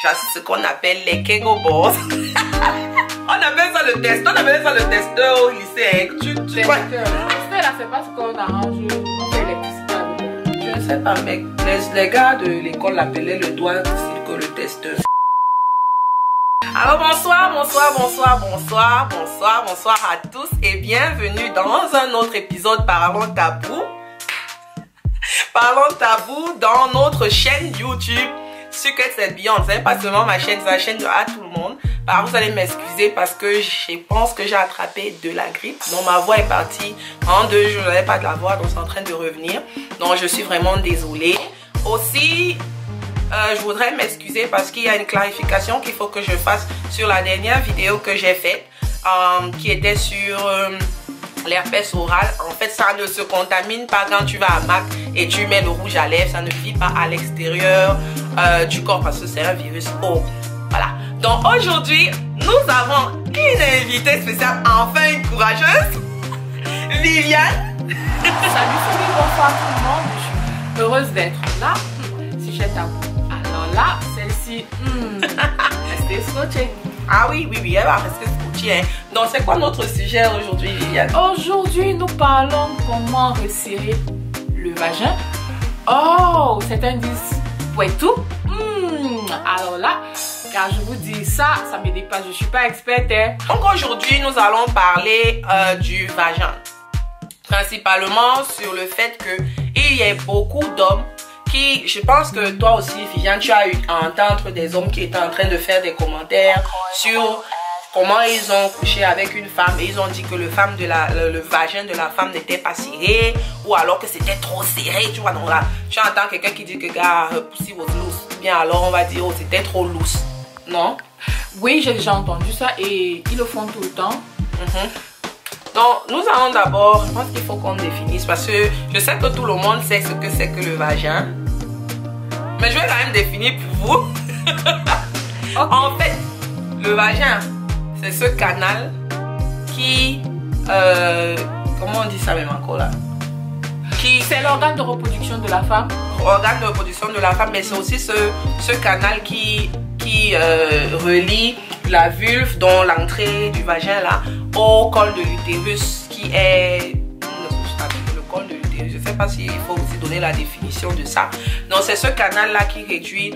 J'assiste ce qu'on appelle les Kegel Balls. On appelle ça le test. On appelle ça le testeur au lycée. Tu vois? Là, c'est pas ce qu'on arrange. On fait l'électricité. Je ne sais pas, mec. Les gars de l'école l'appelaient le doigt ainsi que le testeur. Alors bonsoir à tous et bienvenue dans un autre épisode Parlons Tabou. Parlons Tabou dans notre chaîne YouTube Secrets and Beyond. C'est pas seulement ma chaîne, c'est la chaîne de à tout le monde. Alors vous allez m'excuser parce que je pense que j'ai attrapé de la grippe. Donc ma voix est partie en 2 jours, je n'avais pas de la voix, donc c'est en train de revenir. Donc je suis vraiment désolée. Aussi, je voudrais m'excuser parce qu'il y a une clarification qu'il faut que je fasse sur la dernière vidéo que j'ai faite, qui était sur l'herpès oral. En fait, ça ne se contamine pas quand tu vas à MAC et tu mets le rouge à lèvres. Ça ne vit pas à l'extérieur du corps parce que c'est un virus. Oh, voilà. Donc aujourd'hui, nous avons une invitée spéciale, enfin une courageuse, Viviane. Salut, bonsoir tout le monde. Je suis heureuse d'être là. Si j'ai tabou. Alors là, celle-ci, restez scotchée. Ah oui, elle va rester scotchée. Hein. Donc c'est quoi notre sujet aujourd'hui, Viviane? Aujourd'hui, nous parlons comment resserrer le vagin. Oh, c'est un indice pour tout. Alors là, car je vous dis ça me dépasse, je suis pas experte. Hein. Donc aujourd'hui, nous allons parler du vagin. Principalement sur le fait qu'il y a beaucoup d'hommes qui, je pense que toi aussi, Viviane, tu as eu à entendre des hommes qui étaient en train de faire des commentaires sur comment ils ont couché avec une femme et ils ont dit que le vagin de la femme n'était pas serré ou alors que c'était trop serré, tu vois. Donc là, tu entends quelqu'un qui dit que gars, pussy was loose. Bien alors on va dire, oh, c'était trop loose. Non? Oui, j'ai déjà entendu ça et ils le font tout le temps. Donc, nous allons d'abord, je pense qu'il faut qu'on définisse parce que je sais que tout le monde sait ce que c'est que le vagin. Mais je vais quand même définir pour vous. Okay. En fait, le vagin, c'est ce canal qui... comment on dit ça même encore là? C'est l'organe de reproduction de la femme. Organe de reproduction de la femme, mais c'est aussi ce canal qui relie la vulve, dont l'entrée du vagin là, au col de l'utérus, qui est le col de l'utérus. Je ne sais pas s'il faut aussi donner la définition de ça. Donc c'est ce canal là qui réduit,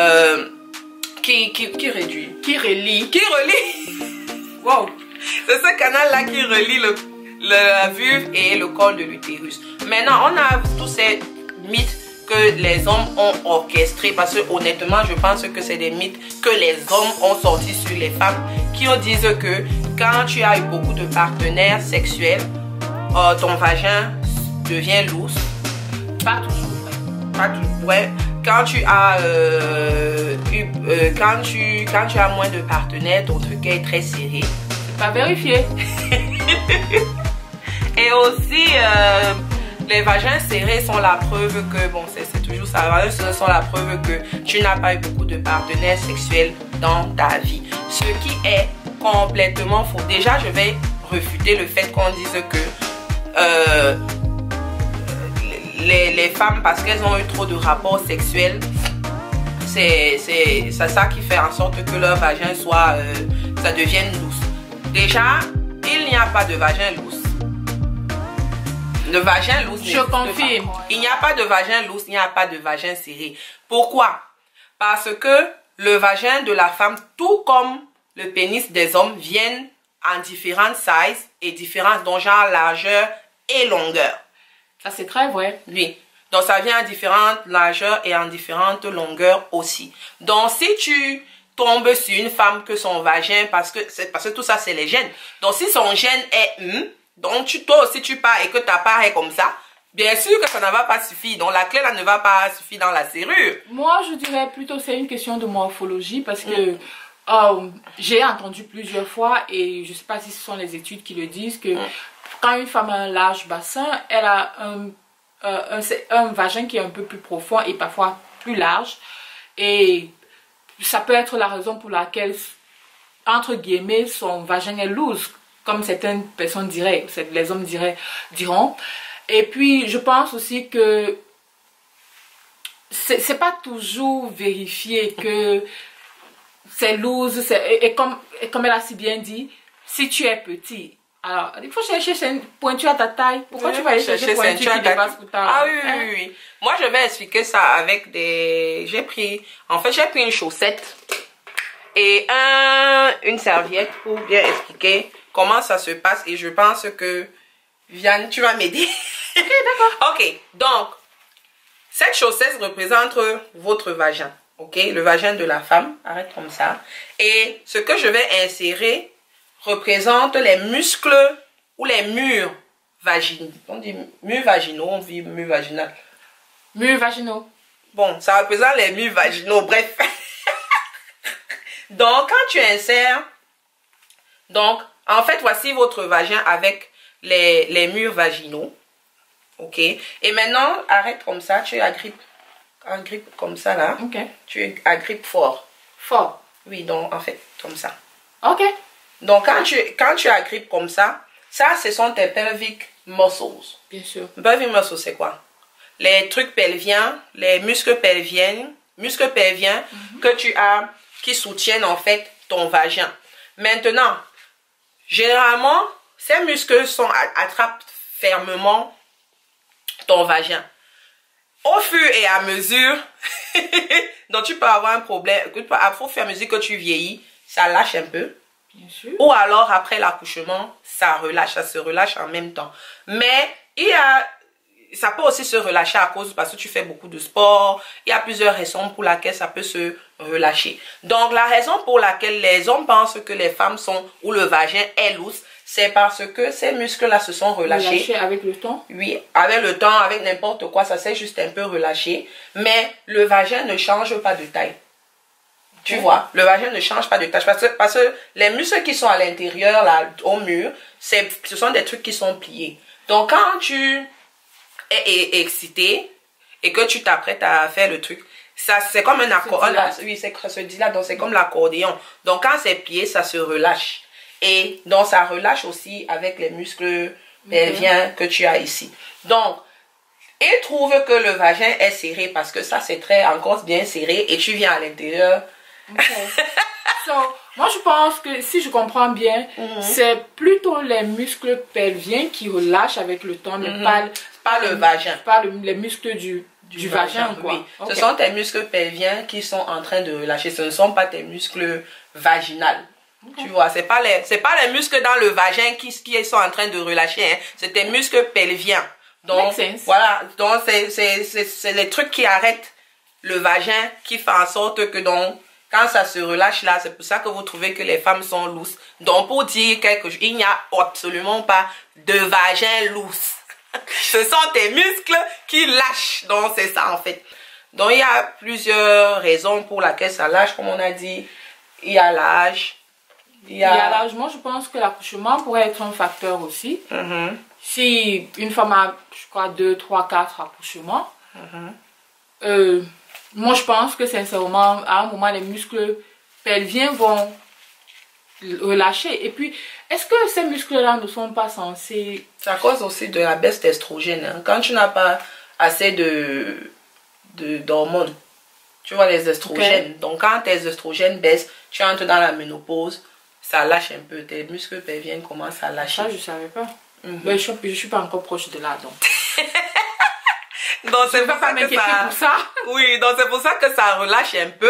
qui relie. Wow. C'est ce canal là qui relie la vulve et le col de l'utérus. Maintenant, on a tous ces mythes que les hommes ont orchestrés, parce que honnêtement je pense que c'est des mythes que les hommes ont sortis sur les femmes, qui disent que quand tu as eu beaucoup de partenaires sexuels, ton vagin devient loose. Pas toujours vrai. Pas toujours, ouais. Quand tu as quand tu as moins de partenaires, ton truc est très serré. C'est pas vérifié. Et aussi les vagins serrés sont la preuve que, bon, c'est toujours ça, les vagins sont la preuve que tu n'as pas eu beaucoup de partenaires sexuels dans ta vie. Ce qui est complètement faux. Déjà, je vais refuter le fait qu'on dise que les femmes, parce qu'elles ont eu trop de rapports sexuels, c'est ça qui fait en sorte que leur vagin soit, ça devienne loose. Déjà, il n'y a pas de vagin loose. Le vagin loose, je confirme. Il n'y a pas de vagin loose, il n'y a pas de vagin serré. Pourquoi? Parce que le vagin de la femme, tout comme le pénis des hommes, viennent en différentes sizes et différentes, dont genre largeur et longueur. Ça c'est très vrai. Oui. Donc ça vient en différentes largeurs et en différentes longueurs aussi. Donc si tu tombes sur une femme que son vagin, parce que tout ça c'est les gènes. Donc si son gène est donc toi aussi tu pars et que ta part est comme ça, bien sûr que ça ne va pas suffire. Donc la clé là ne va pas suffire dans la serrure. Moi je dirais plutôt c'est une question de morphologie, parce que j'ai entendu plusieurs fois, et je ne sais pas si ce sont les études qui le disent, que quand une femme a un large bassin, elle a un vagin qui est un peu plus profond et parfois plus large. Et ça peut être la raison pour laquelle, entre guillemets, son vagin est loose, comme certaines personnes diraient, les hommes diront. Et puis, je pense aussi que c'est pas toujours vérifié que c'est loose, et comme elle a si bien dit, si tu es petit, alors il faut chercher une pointure à ta taille. Pourquoi tu vas aller chercher pointure qui dépasse pour ta... Ah oui, oui, oui. Moi, je vais expliquer ça avec des... J'ai pris une chaussette et une serviette pour bien expliquer comment ça se passe. Et je pense que, Viviane, tu vas m'aider. Ok, d'accord. Ok, donc, cette chaussette représente votre vagin. Ok, le vagin de la femme, arrête comme ça. Et ce que je vais insérer représente les muscles ou les murs vaginaux. On dit murs vaginaux, on dit murs vaginaux. Murs vaginaux. Bon, ça représente les murs vaginaux, bref. Donc, quand tu insères, donc, en fait, voici votre vagin avec les murs vaginaux. Ok. Et maintenant, arrête comme ça, tu agrippes comme ça là. Ok. Tu agrippes fort. Fort. Oui, donc en fait, comme ça. Ok. Donc quand tu agrippes comme ça, ce sont tes pelvic muscles. Bien sûr. Pelvic muscles, c'est quoi? Les trucs pelviens, les muscles pelviens que tu as, qui soutiennent en fait ton vagin. Maintenant, généralement, ces muscles attrapent fermement ton vagin. Au fur et à mesure, donc tu peux avoir un problème, au fur et à mesure que tu vieillis, ça lâche un peu. Bien sûr. Ou alors après l'accouchement, ça se relâche en même temps. Mais ça peut aussi se relâcher parce que tu fais beaucoup de sport. Il y a plusieurs raisons pour lesquelles ça peut se relâcher. Donc la raison pour laquelle les hommes pensent que les femmes ou le vagin est loose, c'est parce que ces muscles-là se sont relâchés. Relâchés avec le temps? Oui, avec le temps, avec n'importe quoi, ça s'est juste un peu relâché. Mais le vagin ne change pas de taille. Tu vois, le vagin ne change pas de taille. Parce que les muscles qui sont à l'intérieur, là, au mur, ce sont des trucs qui sont pliés. Donc, quand tu es excité et que tu t'apprêtes à faire le truc, c'est comme un accordéon. Oui, ça se dilate, donc c'est comme l'accordéon. Donc, quand c'est plié, ça se relâche. Et donc, ça relâche aussi avec les muscles pelviens que tu as ici. Donc, ils trouvent que le vagin est serré parce que ça, c'est encore bien serré et tu viens à l'intérieur. Okay. Moi, je pense que si je comprends bien, c'est plutôt les muscles pelviens qui relâchent avec le temps, mais pas le vagin. Pas les muscles du vagin, quoi. Oui. Okay. Ce sont tes muscles pelviens qui sont en train de relâcher. Ce ne sont pas tes muscles vaginaux. Okay. Tu vois, c'est pas les muscles dans le vagin qui sont en train de relâcher. Hein. C'est tes muscles pelviens. Donc, voilà. Donc, c'est les trucs qui arrêtent le vagin, qui font en sorte que quand ça se relâche là, c'est pour ça que vous trouvez que les femmes sont lousses. Donc, pour dire quelque chose, il n'y a absolument pas de vagin lousse. Ce sont tes muscles qui lâchent. Donc, c'est ça en fait. Donc, il y a plusieurs raisons pour lesquelles ça lâche. Comme on a dit, il y a l'âge. Il y a l'âge. Moi, je pense que l'accouchement pourrait être un facteur aussi. Si une femme a, je crois, 2, 3, 4 accouchements, moi, je pense que sincèrement, à un moment, les muscles pelviens vont relâcher. Et puis, est-ce que ces muscles-là ne sont pas censés... Ça cause aussi de la baisse d'estrogène. Hein. Quand tu n'as pas assez d'hormones, tu vois, les estrogènes. Okay. Donc, quand tes estrogènes baissent, tu entres dans la ménopause, ça lâche un peu. Tes muscles pelviens commencent à lâcher. Ça, je ne savais pas. Mais je ne suis pas encore proche de là, donc... Donc c'est pour ça que oui, donc c'est pour ça que ça relâche un peu.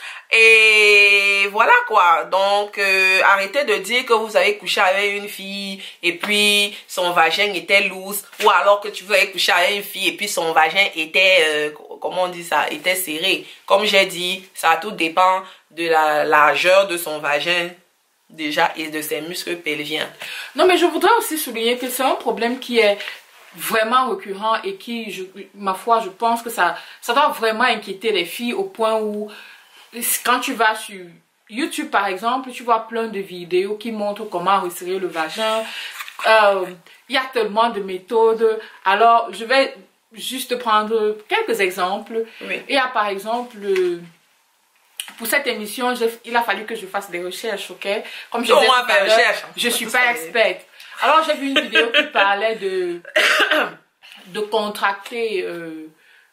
Et voilà quoi. Donc arrêtez de dire que vous avez couché avec une fille et puis son vagin était loose, ou alors que tu veux coucher avec une fille et puis son vagin était comment on dit ça, était serré. Comme j'ai dit, ça tout dépend de la largeur de son vagin déjà et de ses muscles pelviens. Non, mais je voudrais aussi souligner que c'est un problème qui est vraiment récurrent et qui, ma foi, je pense que ça doit vraiment inquiéter les filles au point où, quand tu vas sur YouTube par exemple, tu vois plein de vidéos qui montrent comment resserrer le vagin. Il y a tellement de méthodes. Alors, je vais juste prendre quelques exemples. Oui. Il y a par exemple... Pour cette émission, il a fallu que je fasse des recherches, ok? Comme je disais tout à l'heure, je ne suis pas experte. Alors, j'ai vu une vidéo qui parlait de contracter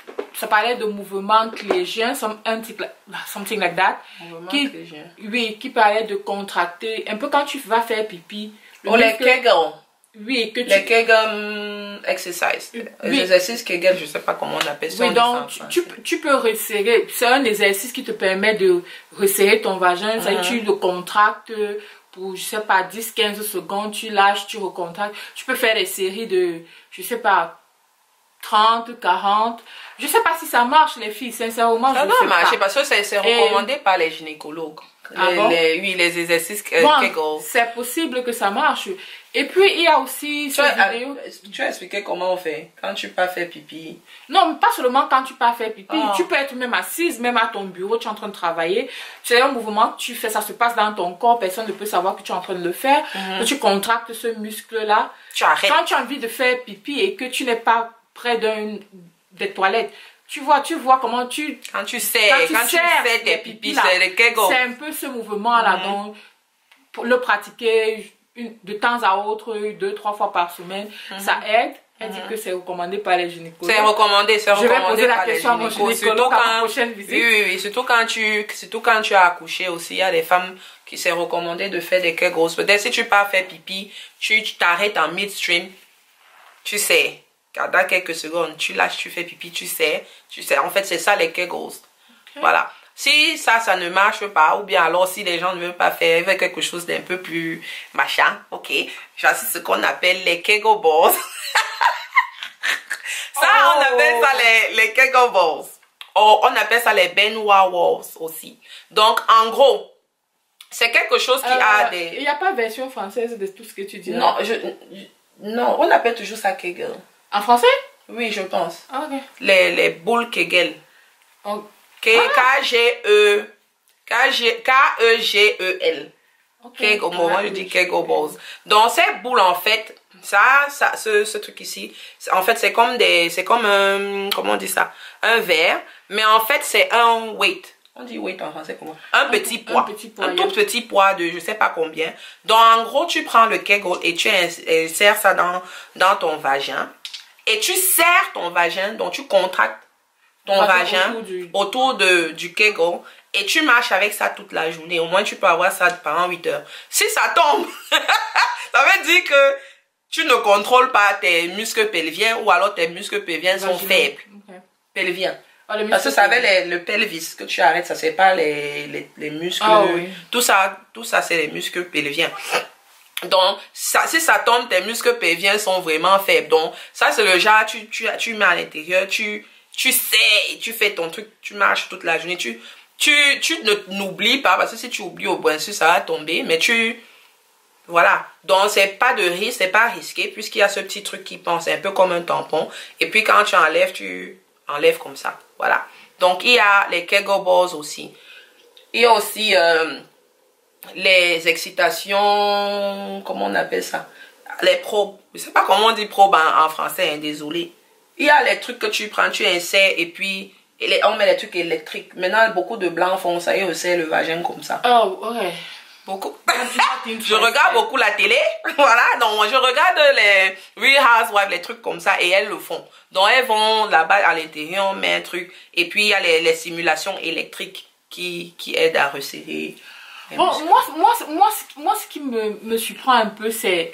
ça parlait de mouvement clégien, something like that. Mouvement Qui, clégien. oui, qui parlait de contracter, un peu quand tu vas faire pipi. Oh, les Kegel. Oui, que tu... Les Kegel exercises. Oui. Les exercices Kegel, je ne sais pas comment on appelle ça. Oui, donc tu peux resserrer. C'est un exercice qui te permet de resserrer ton vagin. Ça, tu le contractes pour, je sais pas, 10-15 secondes. Tu lâches, tu recontractes. Tu peux faire des séries de, je sais pas, 30, 40. Je sais pas si ça marche, les filles. Sincèrement, ça je ne doit sais marcher pas. parce que c'est recommandé par les gynécologues. Oui, les exercices Kegel. C'est possible que ça marche. Et puis, il y a aussi cette vidéo. Tu as expliqué comment on fait quand tu pars faire pipi. Non, mais pas seulement quand tu pars faire pipi. Tu peux être même assise, même à ton bureau, tu es en train de travailler. C'est un mouvement que tu fais, ça se passe dans ton corps. Personne ne peut savoir que tu es en train de le faire. Que tu contractes ce muscle-là. Tu arrêtes. Quand tu as envie de faire pipi et que tu n'es pas près des toilettes, tu vois comment tu... Quand tu serres tes pipis, c'est les Kegel. C'est un peu ce mouvement-là. Donc, pour le pratiquer de temps à autre, 2-3 fois par semaine, ça aide. Elle dit que c'est recommandé par les gynécologues. C'est recommandé, Je vais poser la question à mon gynécologue à la prochaine visite. Oui, surtout quand tu as accouché aussi, il y a des femmes qui c'est recommandé de faire des Kegels. Peut-être si tu pars faire pipi, tu t'arrêtes en midstream, tu sais. Dans quelques secondes, tu lâches, tu fais pipi, tu sais. En fait, c'est ça les Kegels. Okay. Voilà. Si ça ne marche pas, ou bien alors si les gens ne veulent pas faire quelque chose d'un peu plus machin, ok. J'ai ce qu'on appelle les Kegel balls. On appelle ça les Kegel balls. On appelle ça les Benoit walls aussi. Donc, en gros, c'est quelque chose qui a des... Il n'y a pas version française de tout ce que tu dis. Non, non, on appelle toujours ça Kegel. En français? Oui, je pense. Ok. Les boules Kegel. K-E-G-E-L. Kegel, moi je dis Kegel balls. Donc ces boules en fait, ce truc ici, en fait c'est comme comment on dit ça? Un verre, mais en fait c'est un weight. On dit weight en français comment? Un petit poids. Un tout petit poids de je sais pas combien. Donc en gros tu prends le Kegel et tu insères ça dans ton vagin. Et tu serres ton vagin, donc tu contractes ton vagin autour du Kegel et tu marches avec ça toute la journée. Au moins, tu peux avoir ça pendant 8 heures. Si ça tombe, ça veut dire que tu ne contrôles pas tes muscles pelviens ou alors tes muscles pelviens sont faibles. Okay. Pelviens. Parce que ça avait le pelvis que tu arrêtes, ça c'est pas les muscles. Oui. Tout ça c'est les muscles pelviens. Donc, si ça tombe, tes muscles pelviens sont vraiment faibles. Donc, ça, c'est le genre, tu mets à l'intérieur, tu sais, tu fais ton truc, tu marches toute la journée. Tu n'oublies pas, parce que si tu oublies au point sûr, ça va tomber. Mais voilà. Donc, c'est pas de risque, c'est pas risqué, puisqu'il y a ce petit truc qui pense, c'est un peu comme un tampon. Et puis, quand tu enlèves comme ça. Voilà. Donc, il y a les Kegel balls aussi. Il y a aussi... les excitations, comment on appelle ça? Les probes. Je sais pas comment on dit probe en français, hein, désolé. Il y a les trucs que tu prends, tu insères et puis on met les trucs électriques. Maintenant, beaucoup de blancs font ça, ils resserrent le vagin comme ça. Oh, ouais. Beaucoup. Je regarde beaucoup la télé. Voilà, donc je regarde les Real Housewives, les trucs comme ça, et elles le font. Donc elles vont là-bas à l'intérieur, on met un truc, et puis il y a les simulations électriques qui aident à resserrer. Bon, moi, ce qui me surprend un peu, c'est...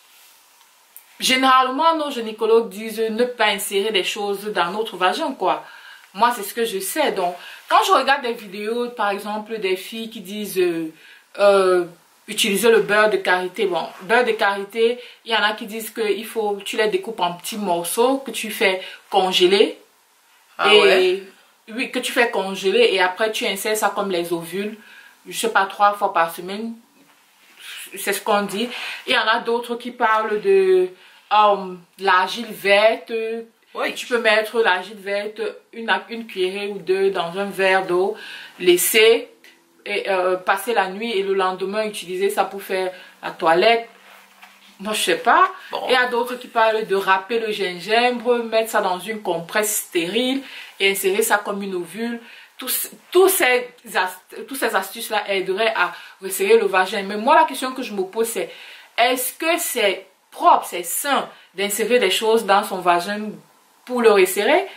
Généralement, nos gynécologues disent ne pas insérer des choses dans notre vagin, quoi. Moi, c'est ce que je sais. Donc, quand je regarde des vidéos, par exemple, des filles qui disent utiliser le beurre de karité. Bon, beurre de karité, il y en a qui disent que tu les découpes en petits morceaux, que tu fais congeler. Ouais. Oui, que tu fais congeler et après tu insères ça comme les ovules. Je sais pas, 3 fois par semaine, c'est ce qu'on dit. Il y en a d'autres qui parlent de l'argile verte. Oui. Tu peux mettre l'argile verte, une cuillerée ou 2 dans un verre d'eau, laisser et passer la nuit et le lendemain utiliser ça pour faire la toilette. Moi, je sais pas. Bon. Il y a d'autres qui parlent de râper le gingembre, mettre ça dans une compresse stérile et insérer ça comme une ovule. Tous ces astuces-là aideraient à resserrer le vagin. Mais moi, la question que je me pose, c'est est-ce que c'est propre, c'est sain d'insérer des choses dans son vagin pour le resserrer?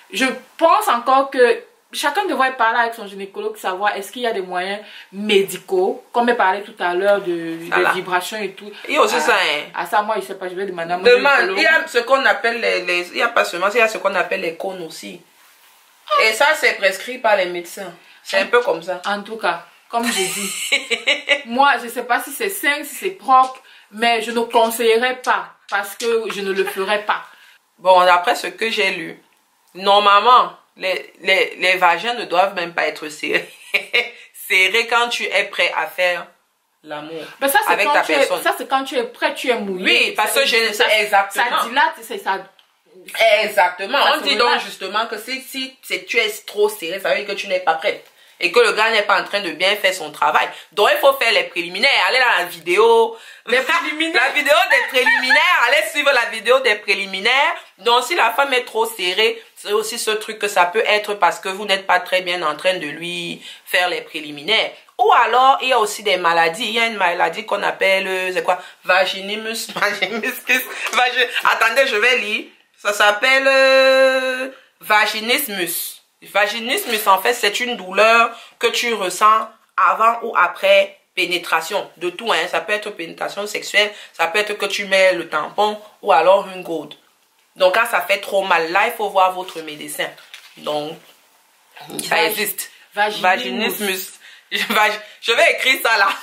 je pense encore que chacun devrait parler avec son gynécologue, savoir est-ce qu'il y a des moyens médicaux, comme elle parlait tout à l'heure de vibrations et tout. Il y a aussi ça, hein. À ça, moi, je sais pas, je vais demander à mon gynécologue. Il y a ce qu'on appelle il y a pas seulement, il y a ce qu'on appelle les cônes aussi. Et ça, c'est prescrit par les médecins. C'est un peu comme ça. En tout cas, comme j'ai dit, moi, je sais pas si c'est sain, si c'est propre, mais je ne conseillerais pas parce que je ne le ferais pas. Bon, d'après ce que j'ai lu, normalement, les vagins ne doivent même pas être serrés. Serrés quand tu es prêt à faire l'amour avec ta personne. Ça, c'est quand tu es prêt, tu es mouillé. Oui, parce que je ne sais exactement. Ça dilate, c'est ça. Exactement. On dit donc justement que si tu es trop serré, ça veut dire que tu n'es pas prête. Et que le gars n'est pas en train de bien faire son travail. Donc, il faut faire les préliminaires. Allez dans la vidéo. Les préliminaires. La vidéo des préliminaires. Allez suivre la vidéo des préliminaires. Donc, si la femme est trop serrée, c'est aussi ce truc que ça peut être parce que vous n'êtes pas très bien en train de lui faire les préliminaires. Ou alors, il y a aussi des maladies. Il y a une maladie qu'on appelle, c'est quoi? Vaginismus. Attendez, je vais lire. Ça s'appelle vaginismus. Vaginismus, en fait, c'est une douleur que tu ressens avant ou après pénétration. De tout, hein. Ça peut être pénétration sexuelle, ça peut être que tu mets le tampon ou alors une goutte. Donc, quand ça fait trop mal, là, il faut voir votre médecin. Donc, ça existe. Vaginismus. Je vais écrire ça là.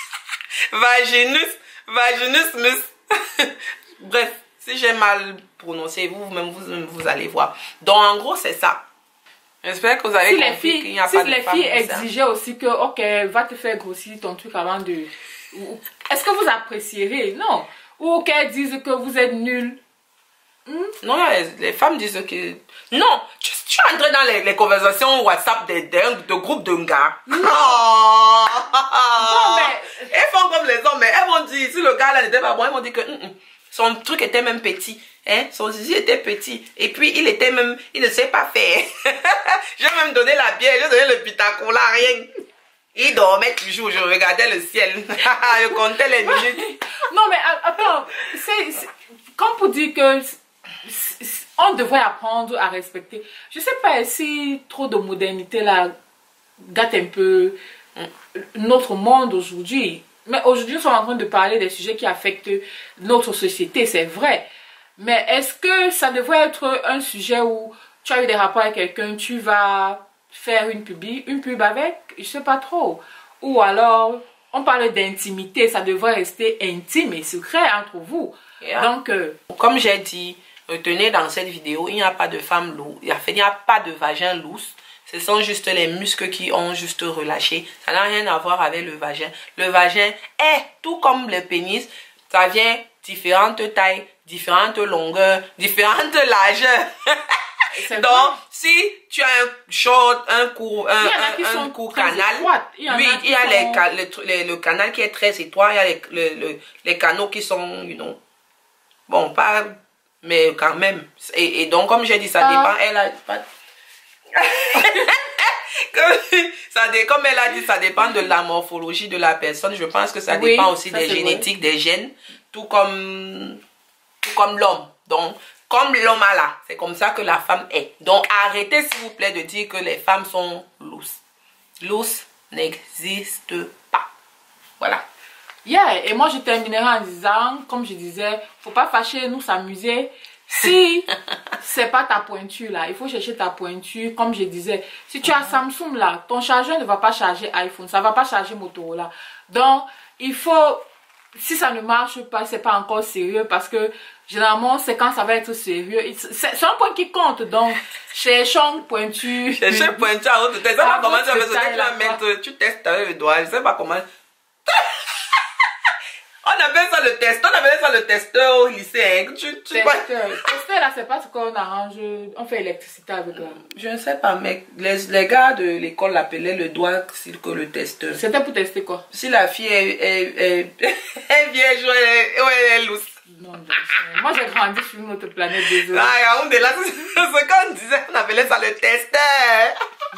Vaginismus. Bref, si j'ai mal prononcé, vous-même, vous allez voir. Donc, en gros, c'est ça. J'espère que vous avez compris qu'il n'y a pas de femme. Si les filles exigeaient aussi que, ok, va te faire grossir ton truc avant de... Est-ce que vous apprécierez? Non. Ou qu'elles disent que vous êtes nul. Non, les femmes disent que... Non, tu es entré dans les conversations WhatsApp de groupes de gars. Non. Bon, mais... Elles font comme les hommes, mais elles vont dire, si le gars là n'était pas bon, elles vont dire que son truc était même petit. Hein? Son zizi était petit. Et puis, il ne sait pas faire. J'ai même donné la bière, j'ai donné le pitacola, rien. Il dormait toujours, je regardais le ciel. Je comptais les minutes. Non, mais attends, c'est comme pour dire que on devrait apprendre à respecter. Je sais pas si trop de modernité là gâte un peu notre monde aujourd'hui. Mais aujourd'hui, nous sommes en train de parler des sujets qui affectent notre société, c'est vrai. Mais est-ce que ça devrait être un sujet où tu as eu des rapports avec quelqu'un, tu vas faire une pub avec? Je sais pas trop. Ou alors, on parle d'intimité, ça devrait rester intime et secret entre vous. Yeah. Donc, comme j'ai dit, retenez dans cette vidéo, il n'y a pas de femme lourde, il n'y a pas de vagin loose. Ce sont juste les muscles qui ont juste relâché. Ça n'a rien à voir avec le vagin. Le vagin est tout comme le pénis. Ça vient différentes tailles, différentes longueurs, différentes largeurs. Donc, si tu as un short, un court canal, oui, il y a le canal qui est très étroit, il y a les canaux qui sont, bon, pas, mais quand même. Et donc, comme j'ai dit, ça dépend. Elle a pas... Comme elle a dit, ça dépend de la morphologie de la personne. Je pense que ça dépend aussi des génétiques, des gènes, tout comme l'homme. Donc, comme l'homme a là, c'est comme ça que la femme est. Donc, arrêtez s'il vous plaît de dire que les femmes sont loose. Loose n'existe pas. Voilà. Yeah, et moi je terminerai en disant, comme je disais, faut pas fâcher, nous s'amuser. Si c'est pas ta pointure là, il faut chercher ta pointure. Comme je disais, si tu as Samsung là, ton chargeur ne va pas charger iPhone, ça va pas charger Motorola. Donc il faut, si ça ne marche pas, c'est pas encore sérieux, parce que généralement c'est quand ça va être sérieux. C'est un point qui compte. Donc cherchons pointure. Cherchez pointure à haute taille. Ça va commencer à mettre, tu testes avec le doigt, je sais pas comment. On appelle ça le test. On appelle ça le testeur au lycée. Hein. Testeur là, c'est pas ce qu'on arrange. On fait électricité avec là. Je ne sais pas, mais les gars de l'école l'appelaient le doigt que le testeur. C'était pour tester quoi? Si la fille est vierge ou elle est lousse. Non, moi j'ai grandi sur une autre planète, désolé. Ah, on est là, c'est ce qu'on disait. On appelait ça le testeur.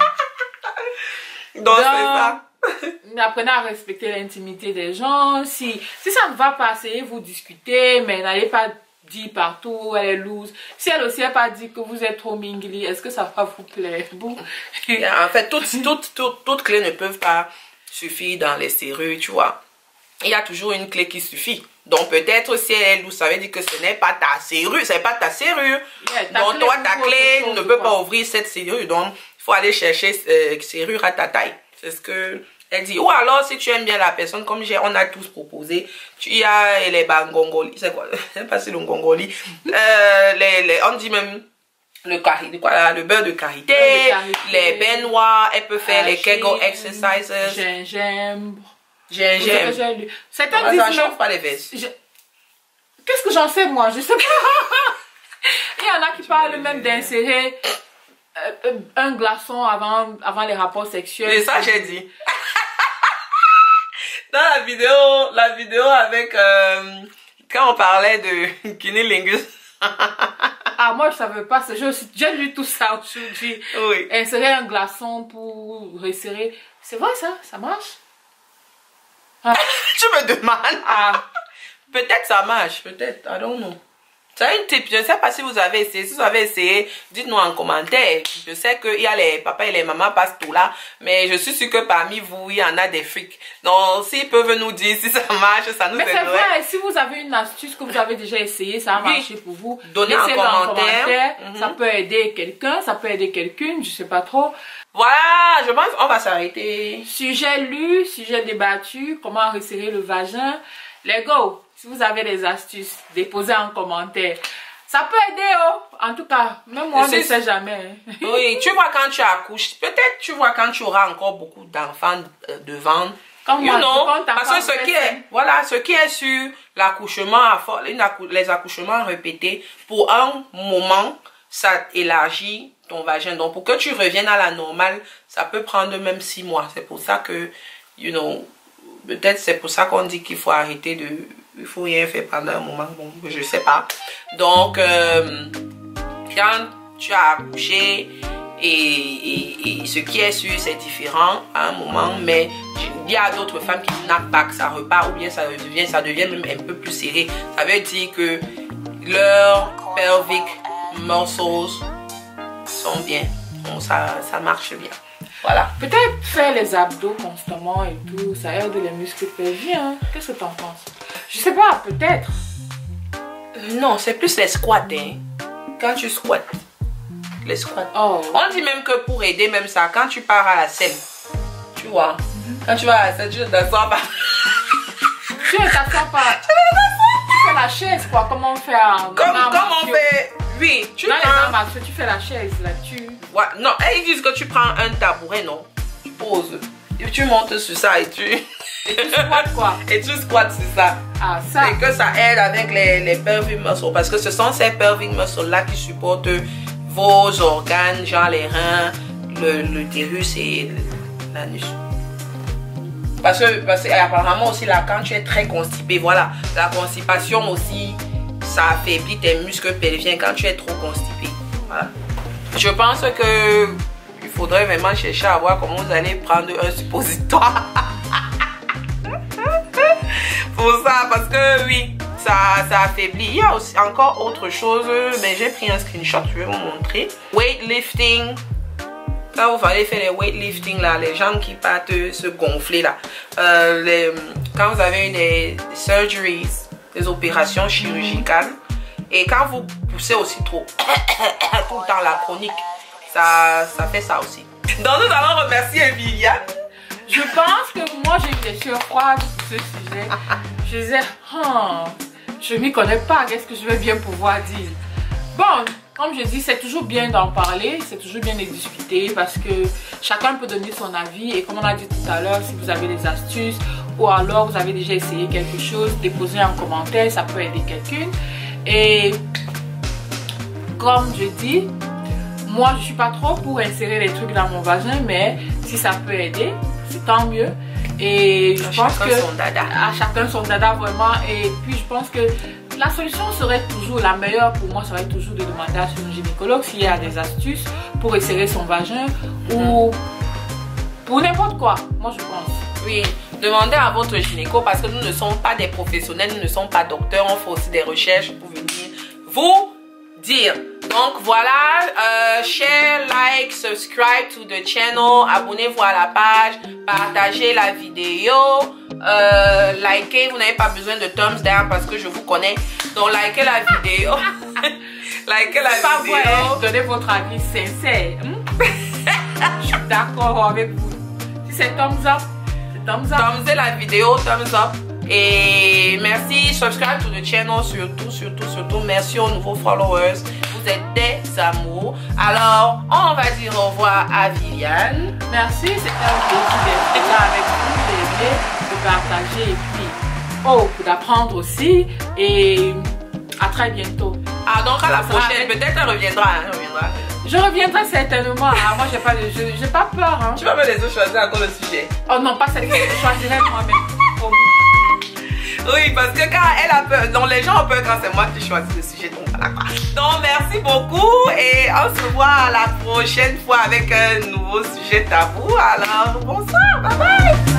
Donc c'est ça. Apprenez à respecter l'intimité des gens. Si ça ne va pas, essayez vous discuter, mais n'allez pas dit partout, elle est loose. Si elle aussi n'a pas dit que vous êtes trop mingli, est-ce que ça va vous plaire? Bon. En fait, toutes clés ne peuvent pas suffire dans les serrures, tu vois. Il y a toujours une clé qui suffit. Donc peut-être si elle est loose, ça veut dire que ce n'est pas ta serrure, c'est pas ta serrure. Donc toi, ta clé ne peut pas ouvrir cette serrure. Donc il faut aller chercher serrure à ta taille. C'est ce que elle dit. Ou alors si tu aimes bien la personne, comme on a tous proposé, il y a les bangongoli, c'est quoi? Je sais pas si le ngongoli. On dit même le beurre de karité, les bains noirs, elle peut faire les Kegel exercises. Gingembre. Certains disent ça chauffe pas les vestes. Qu'est-ce que j'en sais moi? Je sais pas. Il y en a qui parlent même d'insérer un glaçon avant les rapports sexuels. Et ça j'ai dit. Dans la vidéo avec quand on parlait de cunnilingus. Ah, moi je savais pas, j'ai lu tout ça aujourd'hui. Oui. Insérer un glaçon pour resserrer. C'est vrai ça marche? Ah. Tu me demandes? Ah. Peut-être ça marche, peut-être, I don't know. C'est une type, je ne sais pas si vous avez essayé. Si vous avez essayé, dites-nous en commentaire. Je sais qu'il y a les papas et les mamans passent tout là, mais je suis sûre que parmi vous, il y en a des freaks. Donc, s'ils peuvent nous dire si ça marche, ça nous aiderait. Mais c'est vrai, si vous avez une astuce que vous avez déjà essayé, ça a marché pour vous, donnez en commentaire. Ça peut aider quelqu'un, ça peut aider quelqu'une, je sais pas trop. Voilà, je pense qu'on va s'arrêter. Sujet lu, sujet débattu, comment resserrer le vagin. Les gars, si vous avez des astuces, déposez en commentaire. Ça peut aider, oh. En tout cas, même moi, je ne sais jamais. Oui, tu vois quand tu accouches, peut-être tu vois quand tu auras encore beaucoup d'enfants devant. Comme moi, parce que ce qui est sur l'accouchement, les accouchements répétés, pour un moment, ça élargit ton vagin. Donc, pour que tu reviennes à la normale, ça peut prendre même 6 mois. C'est pour ça que, peut-être c'est pour ça qu'on dit qu'il faut arrêter de... Il faut rien faire pendant un moment, bon, je sais pas. Donc, quand tu as accouché et ce qui est sûr, c'est différent à un moment, mais il y a d'autres femmes qui n'ont pas que ça repart ou bien ça devient même un peu plus serré. Ça veut dire que leurs pelvic muscles sont bien, bon, ça marche bien. Voilà. Peut-être faire les abdos constamment et tout, ça aide les muscles pelviens. Qu'est-ce que tu en penses? Je sais pas, peut-être. Non, c'est plus les squats. Hein. Quand tu squattes. Les squats. Oh. On dit même que pour aider même ça, quand tu pars à la scène, tu vois, quand tu vas à la scène, tu ne t'assois pas. Tu ne t'assois pas. Tu fais la chaise, quoi. Comment on fait Comme on fait... Oui, tu fais la chaise là-dessus. Ouais, non, ils disent que tu prends un tabouret, non? Tu poses. Et tu montes sur ça et tu... Et tu squattes quoi? Et tu squattes sur ça. Ah, ça. Et que ça aide avec les pelvic muscles. Parce que ce sont ces pelvic muscles-là qui supportent vos organes, genre les reins, l'utérus et l'anus. Parce que apparemment aussi là, quand tu es très constipé, voilà, la constipation aussi, ça affaiblit tes muscles pelviens quand tu es trop constipé. Voilà. Je pense que il faudrait vraiment chercher à voir comment vous allez prendre un suppositoire. Pour ça, parce que oui, ça affaiblit. Il y a aussi encore autre chose, mais j'ai pris un screenshot, je vais vous montrer. Weightlifting. Quand vous allez faire les weightlifting là, les jambes qui partent se gonfler là. Quand vous avez des surgeries, des opérations chirurgicales, et quand vous poussez aussi trop, tout le temps la chronique, ça fait ça aussi. Donc nous allons remercier Viviane. Je pense que moi j'ai eu des surprises sur ce sujet. Je disais, je m'y connais pas, qu'est-ce que je vais bien pouvoir dire? Bon, comme je dis, c'est toujours bien d'en parler, c'est toujours bien de discuter parce que chacun peut donner son avis. Et comme on a dit tout à l'heure, si vous avez des astuces ou alors vous avez déjà essayé quelque chose, déposez un commentaire, ça peut aider quelqu'un. Et comme je dis, moi je suis pas trop pour insérer les trucs dans mon vagin, mais si ça peut aider, c'est tant mieux. Et je pense que à chacun son dada vraiment. Et puis je pense que la solution serait toujours, la meilleure pour moi serait toujours de demander à son gynécologue s'il y a des astuces pour resserrer son vagin ou pour n'importe quoi, moi je pense. Oui, demandez à votre gynéco parce que nous ne sommes pas des professionnels, nous ne sommes pas docteurs, on fait aussi des recherches pour venir vous dire. Donc voilà, share, like, subscribe to the channel, abonnez-vous à la page, partagez la vidéo, likez, vous n'avez pas besoin de thumbs down parce que je vous connais, donc likez la vidéo, likez la vidéo. Donnez votre avis sincère. Je suis d'accord avec vous. Si c'est thumbs up, c'est thumbs up. Thumbsez la vidéo, thumbs up. Et merci, subscribe to the channel, surtout, merci aux nouveaux followers, vous êtes des amours. Alors, on va dire au revoir à Viviane. Merci, c'était un plaisir d'être là avec vous, de partager et puis, d'apprendre aussi. Et à très bientôt. Ah, donc à la prochaine, peut-être elle reviendra, Je reviendrai certainement. Ah, moi, j'ai pas peur. Hein. Tu vas me laisser choisir encore le sujet. Oh non, pas cette fois, je choisirai moi-même. Oui, parce que quand elle a peur, donc les gens ont peur quand c'est moi qui choisis le sujet. Donc voilà quoi. Donc merci beaucoup et on se voit la prochaine fois avec un nouveau sujet tabou. Alors bonsoir, bye bye.